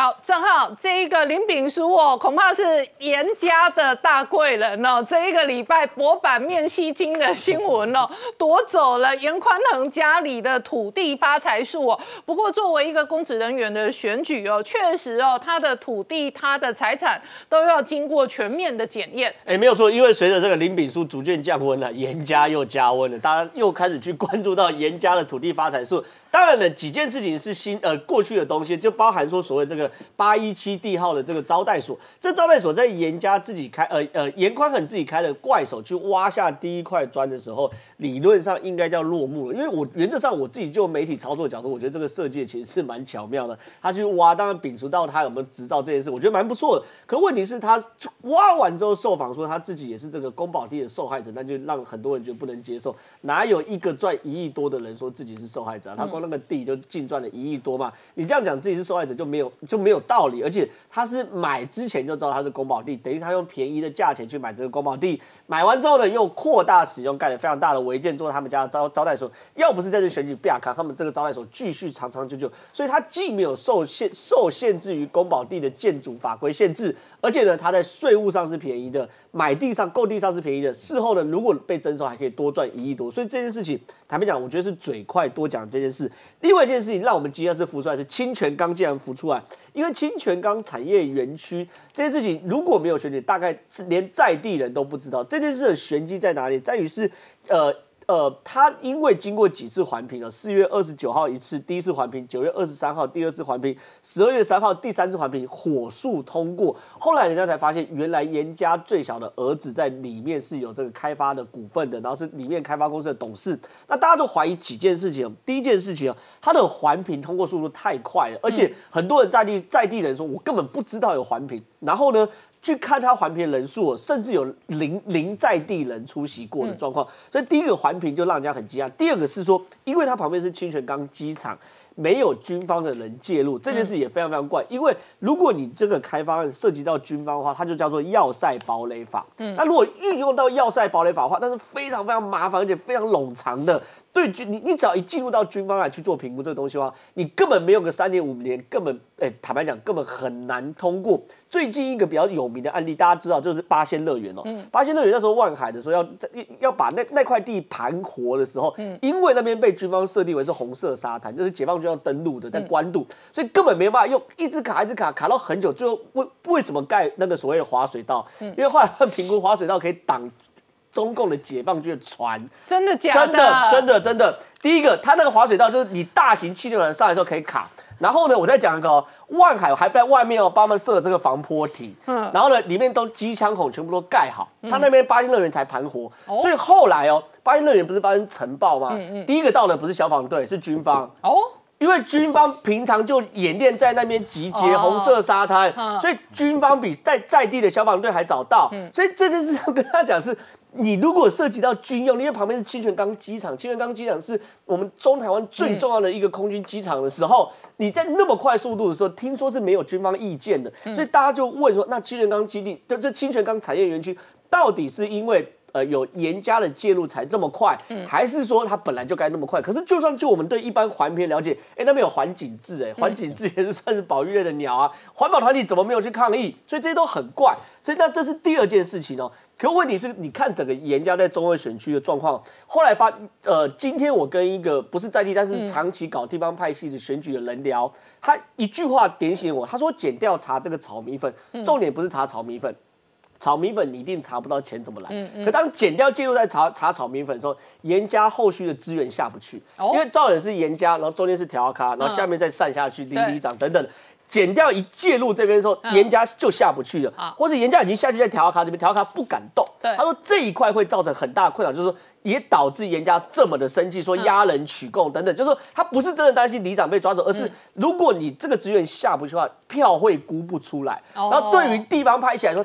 好，正好这一个林秉书哦，恐怕是严家的大贵人哦。这一个礼拜博版面吸金的新闻哦，夺走了严宽恒家里的土地发财树哦。不过作为一个公职人员的选举哦，确实哦，他的土地、他的财产都要经过全面的检验。 没有错，因为随着这个林秉书逐渐降温了，严家又加温了，大家又开始去关注到严家的土地发财树。当然了，几件事情是过去的东西，就包含说所谓这个817地号的这个招待所，这招待所在严家自己开，严宽恒自己开的怪手去挖下第一块砖的时候，理论上应该叫落幕了。因为原则上我自己就媒体操作角度，我觉得这个设计其实是蛮巧妙的。他去挖，当然秉持到他有没有执照这件事，我觉得蛮不错的。可问题是，他挖完之后受访说他自己也是这个公保地的受害者，那就让很多人觉得不能接受。哪有一个赚1亿多的人说自己是受害者？他光那个地就净赚了1亿多嘛，你这样讲自己是受害者就没有道理，而且他是买之前就知道他是公保地，等于他用便宜的价钱去买这个公保地，买完之后呢又扩大使用，盖了非常大的违建做他们家的招待所。要不是在这选举不亚康，他们这个招待所继续长长久久，所以他既没有受限制于公保地的建筑法规限制，而且呢他在税务上是便宜的，买地上购地上是便宜的，事后呢如果被征收还可以多赚1亿多，所以这件事情坦白讲，我觉得是嘴快多讲这件事。另外一件事情让我们惊讶是浮出来是清泉岗竟然浮出来，因为清泉岗产业园区这件事情如果没有选举，大概连在地人都不知道。这件事的玄机在哪里？在于是他因为经过几次环评4月29号一次第一次环评，9月23号第二次环评，12月3号第三次环评，火速通过。后来人家才发现，原来严家最小的儿子在里面是有这个开发的股份的，然后是里面开发公司的董事。那大家就怀疑几件事情。第一件事情，他的环评通过速度太快了，而且很多人在地人说，我根本不知道有环评。然后呢？去看他环评人数，甚至有零在地人出席过的状况，所以第一个环评就让人家很惊讶。第二个是说，因为它旁边是清泉岗机场，没有军方的人介入，这件事也非常非常怪。因为如果你这个开发案涉及到军方的话，它就叫做要塞堡垒法。那如果运用到要塞堡垒法的话，那是非常非常麻烦，而且非常冗长的。对你只要一进入到军方来去做评估这个东西的话，你根本没有个3年5年，根本坦白讲根本很难通过。最近一个比较有名的案例，大家知道就是八仙乐园哦。八仙乐园那时候万海的时候要把那块地盘活的时候，因为那边被军方设定为是红色沙滩，就是解放军要登陆的，在关渡，所以根本没办法用，一直卡到很久。最后为什么盖那个所谓的滑水道？因为后来评估滑水道可以挡中共的解放军的船。 真的假的？ 真的。第一个，它那个滑水道就是你大型汽船上来的时候可以卡。然后呢，我再讲一个万海还在外面帮他们设这个防波堤，然后呢，里面都机枪孔全部都盖好，他那边八仙乐园才盘活，所以后来八仙乐园不是发生尘爆吗？第一个到的不是消防队，是军方因为军方平常就演练在那边集结红色沙滩，所以军方比在地的消防队还早到，所以这件事要跟他讲是。你如果涉及到军用，因为旁边是清泉岗机场，清泉岗机场是我们中台湾最重要的一个空军机场的时候，你在那么快速度的时候，听说是没有军方意见的，所以大家就问说，那清泉岗基地，这清泉岗产业园区到底是因为有严家的介入才这么快，还是说它本来就该那么快？可是就算就我们对一般环评了解，那边有环景雉，环景雉也是算是保育类的鸟啊，环保团体怎么没有去抗议？所以这些都很怪。所以那这是第二件事情哦。可问题是，你看整个严家在中二选区的状况，后来今天我跟一个不是在地，但是长期搞地方派系的选举的人聊，他一句话点醒我，他说检调查这个炒米粉，重点不是查炒米粉。炒米粉你一定查不到钱怎么来，可当检调介入在查炒米粉的时候，严家后续的资源下不去，因为照理是严家，然后中间是调咖，然后下面再散下去里长等等。检调一介入这边的时候，严家就下不去了，或者严家已经下去在调咖这边，调咖不敢动。他说这一块会造成很大的困扰，就是说也导致严家这么的生气，说压人取供等等，就是说他不是真的担心里长被抓走，而是如果你这个资源下不去的话，票会估不出来。然后对于地方派系来说，他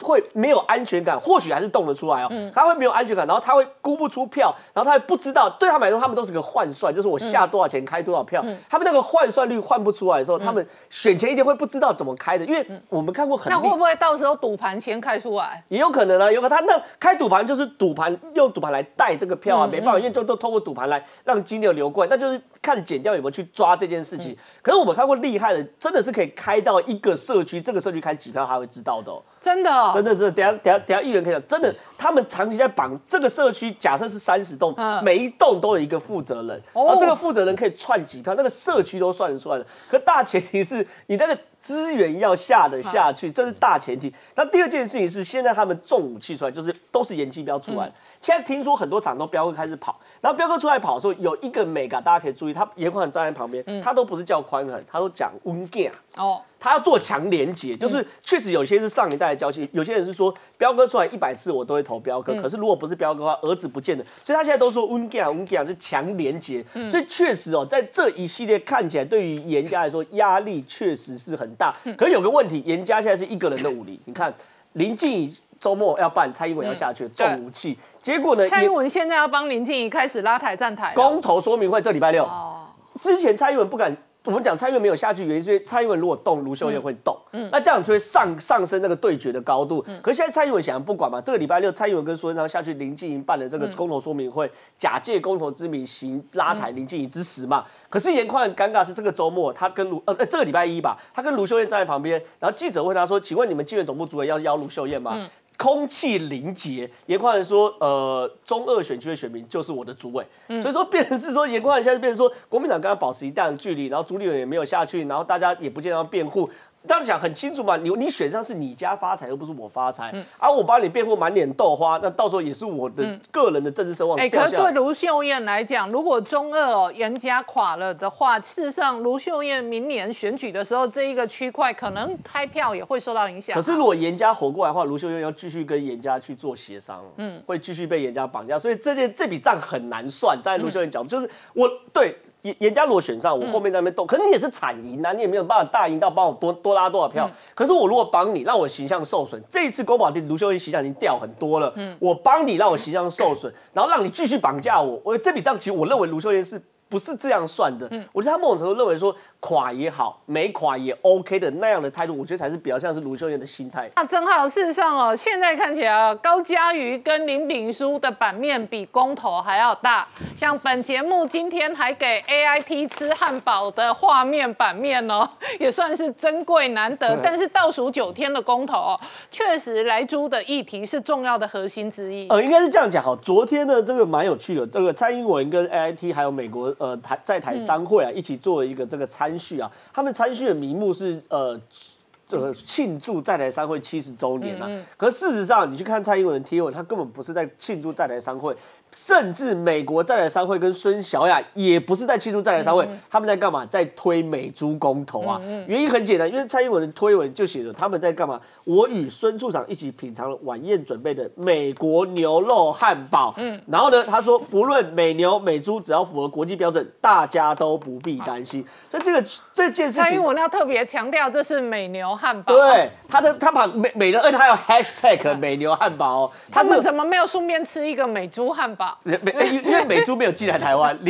会没有安全感，或许还是动得出来哦，他会没有安全感，然后他会估不出票，然后他会不知道，对他们来说，他们都是个换算，就是我下多少钱开多少票，他们那个换算率换不出来的时候，他们选前一天会不知道怎么开的，因为我们看过很。 那会不会到时候赌盘先开出来？ 也有可能啊，有可能他那开赌盘就是赌盘用赌盘来带这个票啊，没办法，因为就都透过赌盘来让金流流过来，那就是看检调有没有去抓这件事情。可是我们看过厉害的，真的是可以开到一个社区，这个社区开几票他会知道的哦。真的，等下议员可以讲，真的，他们长期在绑这个社区，假设是30栋，每一栋都有一个负责人，然后这个负责人可以串几票，那个社区都算得出来的。可大前提是你那个资源要下得下去，这是大前提。那第二件事情是，现在他们重武器出来，就是都是延期标出来。现在听说很多场都彪哥开始跑，然后彪哥出来跑的时候，有一个美感大家可以注意，他严宽站在旁边，他都不是叫宽恒，他都讲温健哦。他要做强连结，就是确实有些是上一代的交情，有些人是说彪哥出来100次我都会投彪哥，可是如果不是彪哥的话，儿子不见了，所以他现在都说温健就强连结，所以确实哦，在这一系列看起来对于严家来说压力确实是很大，可是有个问题，严家现在是一个人的武力，你看林静怡周末要办，蔡英文要下去重武器，结果呢， 蔡英文现在要帮林静怡开始拉台站台， 公投说明会这礼拜6，之前蔡英文不敢。我们讲蔡英文没有下去，原因是因为蔡英文如果动，卢秀燕会动，那这样就会上升那个对决的高度。可是现在蔡英文显然不管嘛，这个礼拜6蔡英文跟苏贞昌下去林静怡办的这个公投说明会，假借公投之名行拉抬林静怡之实嘛。可是严宽很尴尬是这个周末他跟这个礼拜1吧，他跟卢秀燕站在旁边，然后记者问他说：“请问你们纪委总部主委要邀卢秀燕吗？”空气凝结，严宽仁说，中2选区的选民就是我的主委，所以说变成是说严宽仁现在变成说国民党跟他保持一定的距离，然后朱立伦也没有下去，然后大家也不见得要辩护。当然讲很清楚嘛，你选上是你家发财，又不是我发财，我帮你辩护满脸豆花，那到时候也是我的个人的政治声望掉下来。 可是对卢秀燕来讲，如果中2严家垮了的话，事实上卢秀燕明年选举的时候，这一个区块可能开票也会受到影响。 可是如果严家活过来的话，卢秀燕要继续跟严家去做协商，会继续被严家绑架，所以这笔账很难算。在卢秀燕角度，就是我对。严家如果选上，我后面在那边动，可是你也是惨赢啊，你也没有办法大赢到帮我多拉多少票。可是我如果帮你，让我形象受损，这一次宫保地卢秀燕形象已经掉很多了，我帮你让我形象受损，然后让你继续绑架我这笔账其实我认为卢秀燕是。不是这样算的，我觉得他某种程度认为说垮也好，没垮也 OK 的那样的态度，我觉得才是比较像是卢秀燕的心态。 那正好，事实上哦，现在看起来高嘉瑜跟林炳书的版面比公投还要大。像本节目今天还给 AIT 吃汉堡的画面版面哦，也算是珍贵难得。但是倒数9天的公投哦，确实莱猪的议题是重要的核心之一。 应该是这样讲好。昨天呢，这个蛮有趣的，这个蔡英文跟 AIT 还有美国。在台商会啊，一起做一个这个参叙啊，他们参叙的名目是庆祝在台商会70周年啊。可是事实上，你去看蔡英文的贴文，他根本不是在庆祝在台商会。甚至美国在台商会跟孙小雅也不是在庆祝在台商会，他们在干嘛？在推美猪公投啊。原因很简单，因为蔡英文的推文就写着他们在干嘛？我与孙处长一起品尝了晚宴准备的美国牛肉汉堡。然后呢，他说不论美牛美猪，只要符合国际标准，大家都不必担心。所以这件事情， 蔡英文要特别强调，这是美牛汉堡。 对，他把美牛，而且他有 hashtag 美牛汉堡哦。 他们怎么没有顺便吃一个美猪汉堡？ 因为美猪没有进来台湾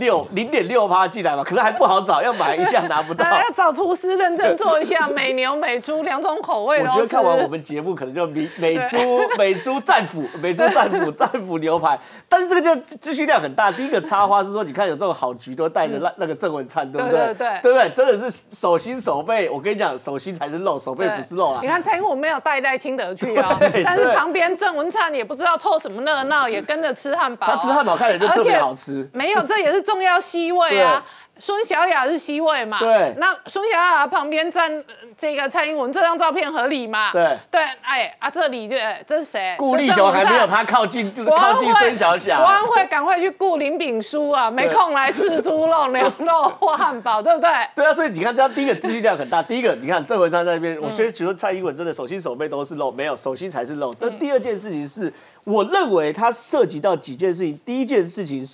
，0.6%进来嘛，可是还不好找，要买一下拿不到。 要找厨师认真做一下美牛、美猪2种口味。 我觉得看完我们节目，可能就美猪战斧牛排，但是这个就资讯量很大。第一个插花是说，你看有这种好局都带着那个郑文灿，对不对？对不对？真的是手心手背，我跟你讲，手心才是肉，手背不是肉啊。 你看蔡英文没有带赖清德去啊，但是旁边郑文灿也不知道凑什么热闹，也跟着吃汉堡。 他吃汉堡看起来就特别好吃， 没有，这也是重要C位啊。孙小雅是C位嘛？ 对。 那孙小雅旁边站这个蔡英文，这张照片合理嘛？ 对。 这里这是谁？ 顾立雄还没有他靠近孙小雅。 国安会赶快去顾林炳书啊，没空来吃猪肉、牛肉或汉堡，对不对？ 对啊，所以你看，这样第一个资讯量很大。第一个，你看郑文灿在那边，我觉得蔡英文真的手心手背都是肉，没有手心才是肉。这第二件事情是。我认为它涉及到几件事情。第一件事情是，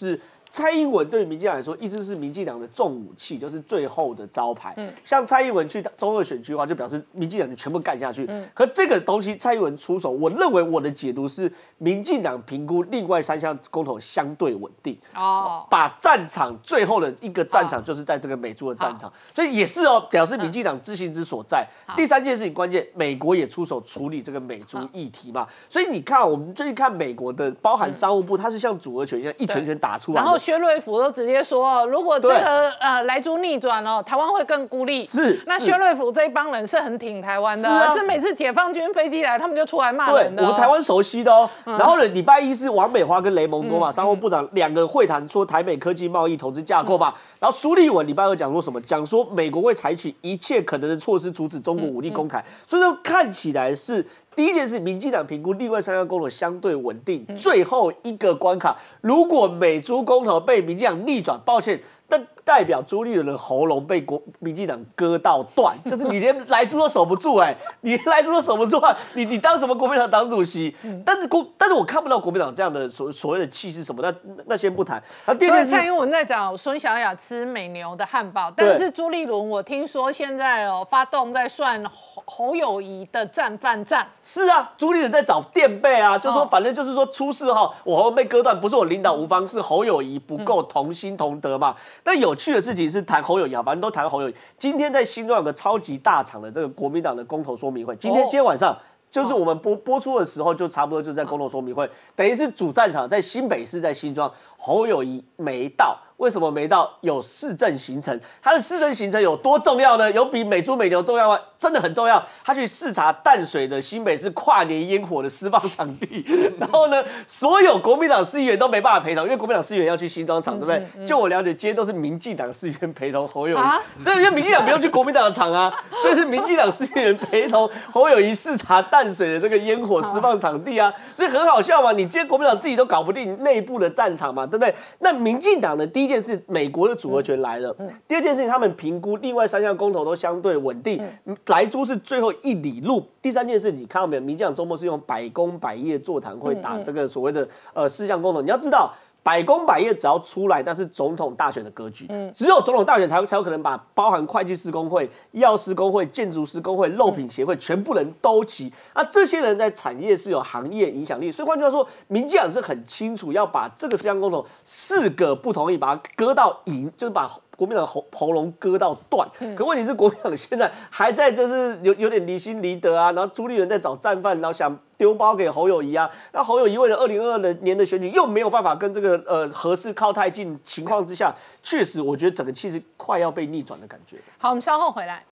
蔡英文对于民进党来说，一直是民进党的重武器，就是最后的招牌。像蔡英文去中二选区的话，就表示民进党就全部干下去。可这个东西蔡英文出手，我认为我的解读是，民进党评估另外3项公投相对稳定，把战场最后的一个战场就是在这个美猪的战场，所以也是表示民进党自信之所在。第3件事情关键，美国也出手处理这个美猪议题嘛，所以你看，我们最近看美国的，包含商务部，它是像组合拳一样一拳拳打出来的。 薛瑞福都直接说，如果这个莱猪逆转了，台湾会更孤立。那薛瑞福这一帮人是很挺台湾的，是每次解放军飞机来，他们就出来骂人的。 我们台湾熟悉的然后呢，礼拜一是王美花跟雷蒙多嘛，商务部长2个会谈，说台美科技贸易投资架构嘛。然后苏立文礼拜二讲说什么？讲说美国会采取一切可能的措施阻止中国武力攻台。所以说看起来是。第一件事，民进党评估另外3项公投相对稳定，最后一个关卡，如果美猪公投被民进党逆转，抱歉，但代表朱立伦的喉咙被民进党割到断，就是你连莱猪都守不住你连莱猪都守不住你当什么国民党党主席？但是我看不到国民党这样的所谓的气势什么，那先不谈。 所以蔡英文在讲孙小雅吃美牛的汉堡，但是朱立伦我听说现在发动在算侯友宜的战犯战。 是啊，朱立伦在找垫背啊，就说反正就是说出事我喉咙被割断，不是我领导无方，是侯友宜不够同心同德嘛。那有趣的事情是谈侯友宜反正都谈侯友宜。今天在新庄有个超级大场的这个国民党的公投说明会，今天晚上。就是我们播出的时候，就差不多就在公投说明会，等于是主战场在新北市，在新庄，侯友宜没到。为什么没到？有市政行程，他的市政行程有多重要呢？有比美猪美牛重要吗？真的很重要。他去视察淡水的新北市跨年烟火的释放场地，然后呢，所有国民党市议员都没办法陪同，因为国民党市议员要去新庄场，对不对？就我了解，今天都是民进党市议员陪同侯友宜，对，因为民进党不用去国民党的场啊，所以是民进党市议员陪同侯友宜视察淡水的这个烟火释放场地啊，所以很好笑嘛。你今天国民党自己都搞不定内部的战场嘛，对不对？那民进党的第一件事，美国的组合拳来了。第二件事情，他们评估另外3项公投都相对稳定，莱猪是最后1里路。第3件事，你看到没有？民进党周末是用百工百业座谈会打这个所谓的4项公投。你要知道。百工百业只要出来，但是总统大选的格局，只有总统大选才有可能把包含会计师工会、药师工会、建筑师工会、肉品协会全部人都齐。那这些人在产业是有行业影响力，所以换句话说，民进党是很清楚要把这个4项公投4个不同意，把它割到赢，就是把国民党喉咙割到断。可问题是，国民党现在还在就是有点离心离德啊，然后朱立伦在找战犯，然后想丢包给侯友宜啊。那侯友宜为了2022年的选举又没有办法跟这个核四靠太近情况之下，确实我觉得整个气势快要被逆转的感觉。 好，我们稍后回来。